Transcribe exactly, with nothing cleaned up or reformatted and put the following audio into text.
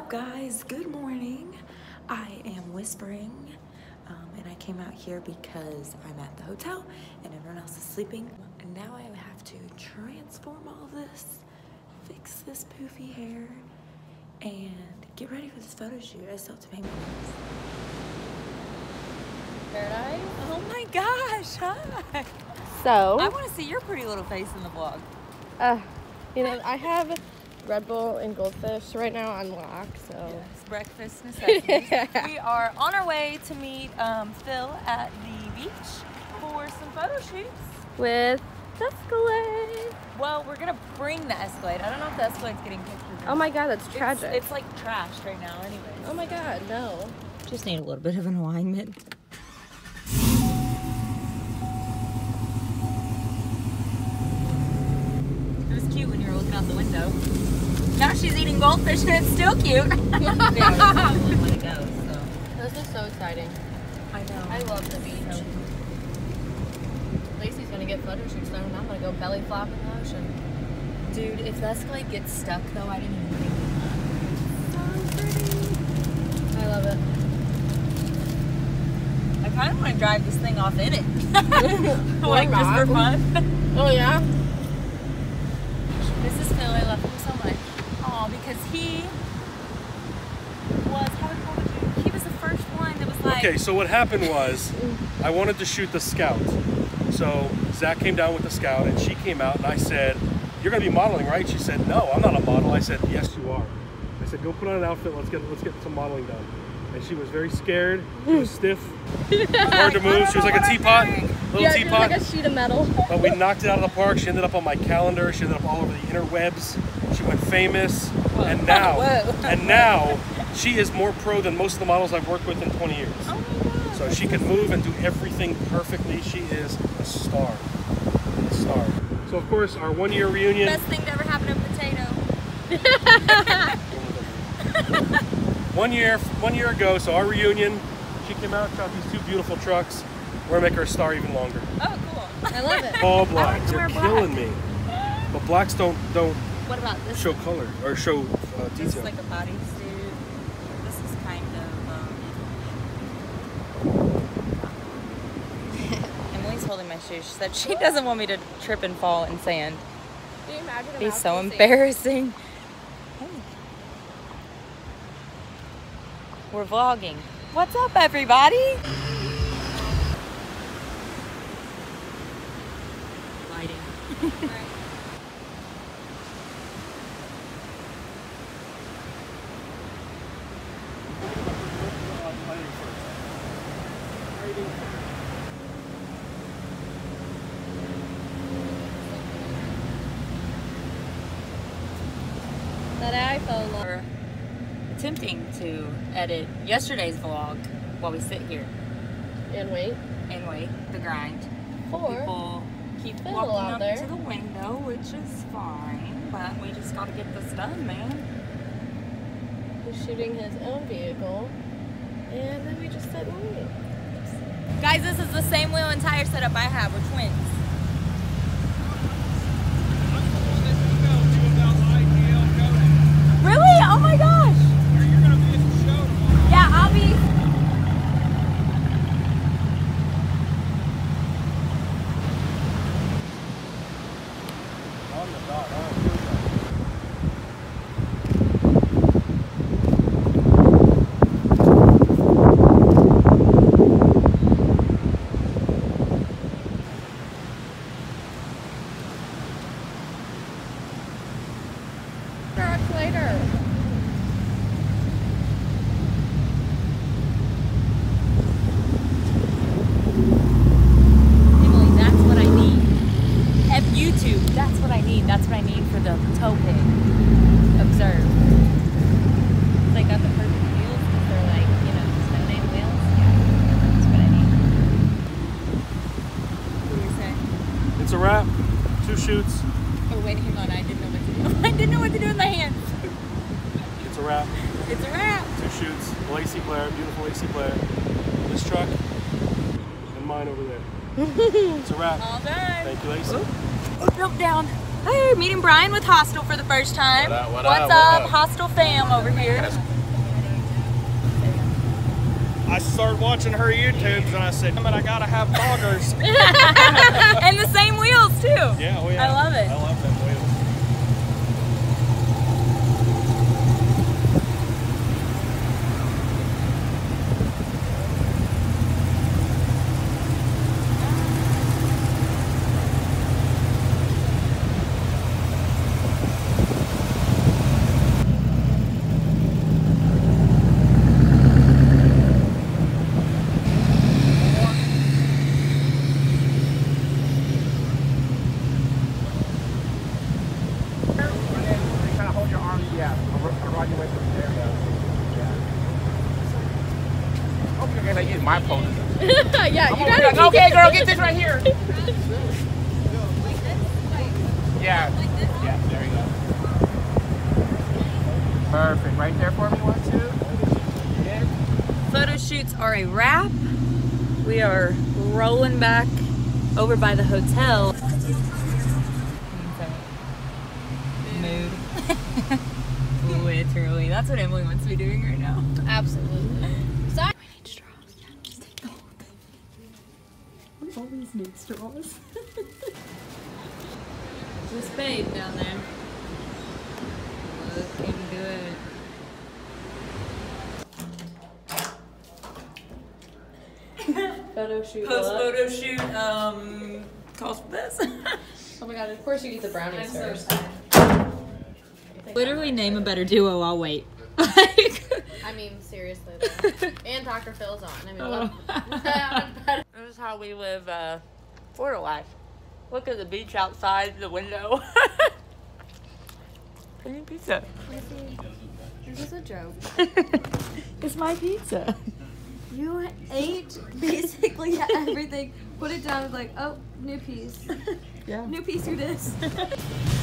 up, guys? Good morning. I am whispering, um, and I came out here because I'm at the hotel and everyone else is sleeping. And now I have to transform all of this, fix this poofy hair, and get ready for this photo shoot. I still have to pay my bills. Paradise? Oh my gosh, hi. So, I want to see your pretty little face in the vlog. uh, you know, I have Red Bull and Goldfish right now on lock, so. Yes, breakfast necessities. We are on our way to meet um, Phil at the beach for some photo shoots. With Escalade. Well, we're gonna bring the Escalade. I don't know if the Escalade's getting pictures. Oh my god, that's tragic. It's, it's like trash right now anyways. Oh my god, no. Just need a little bit of an alignment. It was cute when you were looking out the window. Now she's eating goldfish and it's still cute. Yeah, it's when it goes, so. This is so exciting. I know. I love the beach. So. Lacey's gonna get photo shoots done and I'm gonna go belly flop in the ocean. Dude, if the Escalade gets stuck though, I didn't even think of that. So pretty. I love it. I kind of want to drive this thing off in it. Like just for fun. Oh yeah? This is Phil. I love him so much. Aw, because he was, how would you, he was the first one that was like. Okay, so what happened was, I wanted to shoot the Scout. So Zach came down with the Scout and she came out and I said, "You're gonna be modeling, right?" She said, "No, I'm not a model." I said, "Yes, you are." I said, "Go put on an outfit, let's get let's get some modeling done." And she was very scared, she was stiff, hard to move, she was like a teapot, little yeah, teapot. like a sheet of metal. But we knocked it out of the park. She ended up on my calendar, she ended up all over the interwebs, she went famous, Whoa. and now, Whoa. and now, she is more pro than most of the models I've worked with in twenty years. Oh my God. So she can move and do everything perfectly. She is a star, a star. So of course, our one year reunion. Best thing to ever happen to a potato. One year, one year ago, so our reunion, she came out, shot these two beautiful trucks. We're gonna make her star even longer. Oh, cool. I love it. All black. to You're wear black. killing me. But blacks don't don't What about this? show color or show uh, This is detail. like a bodysuit. This is kind of. Um... Emily's holding my shoe. She said she doesn't want me to trip and fall in sand. Can you imagine It'd be a so mouse embarrassing. Hey. We're vlogging. What's up, everybody? Lighting. That iPhone. We're attempting to edit yesterday's vlog while we sit here And wait. and wait the grind. For People keep Phil walking out up there. to the window, which is fine, but we just gotta get this done, man. he's shooting his own vehicle. And then we just sit and wait. Guys, this is the same wheel and tire setup I have. We're twins. Really? Oh my gosh! Yeah, I'll be. On the dot. Oh, here we go. Talk later. Emily, that's what I need. F YouTube, that's what I need. That's what I need for the toe pig. Observe. They got the perfect wheels because they're like, you know, no name wheels. Yeah, that's what I need. What do you say? It's a wrap. Two shoots. Oh wait, hang on. I didn't know what to do. I didn't know what to do with my hands. It's a wrap. It's a wrap. Two shoots. Lacey Blair, beautiful Lacey Blair. This truck and mine over there. It's a wrap. All done. Thank you, Lacey. Oh, nope, down. Hey, meeting Brian with Hostel for the first time. What up, what What's up, up? what up? Hostel fam over here. That's I started watching her YouTubes and I said, but I gotta have boggers. And the same wheels too. Yeah, oh yeah. I love it. I love them wheels. My pose. Yeah, you Oh, gotta like, okay, girl, get this right here. Yeah. Yeah, there you go. Perfect. Right there for me, one, two. Yeah. Photo shoots are a wrap. We are rolling back over by the hotel. Mood. Literally. That's what Emily wants to be doing right now. Absolutely. Sorry. We need straws. Yeah, just take the whole thing. We always need straws. There's babe down there. Looking good. Photo shoot. Post look. photo shoot, um, calls for this. Oh my god, of course you eat the brownies first. Literally name a better duo, I'll wait. I mean, seriously though. And Doctor Phil's on. I mean, Oh. what? This is how we live uh, Florida life. Look at the beach outside the window. Any pizza. This is a joke. It's my pizza. You ate basically everything. Put it down. Like, oh, new piece. Yeah. New piece. Who this?